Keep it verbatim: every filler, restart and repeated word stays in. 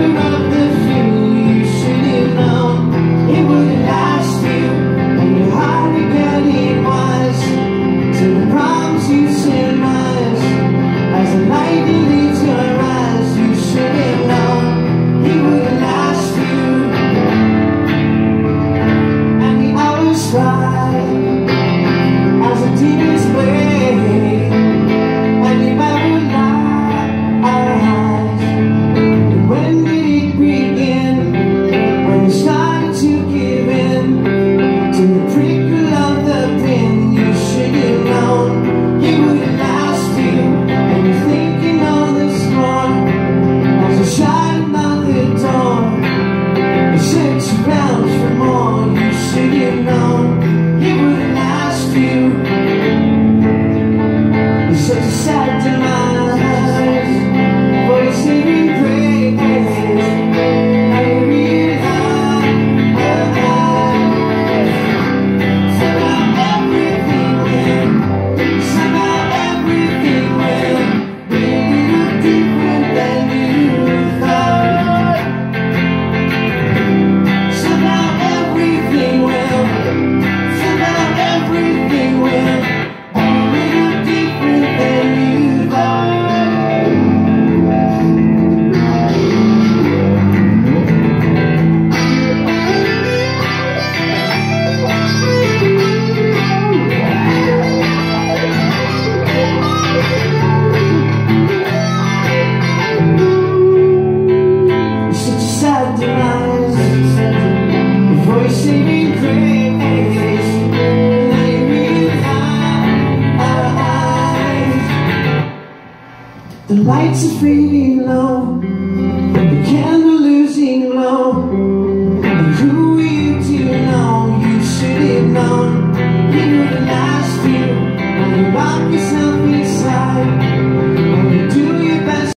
Such a sad demise, voicing praise. I realize somehow everything will, somehow everything will be a little different than you thought. Somehow everything will, somehow everything will. The lights are fading low, the candle losing glow. And who are you to know? You should have known. You were the last few, and you locked yourself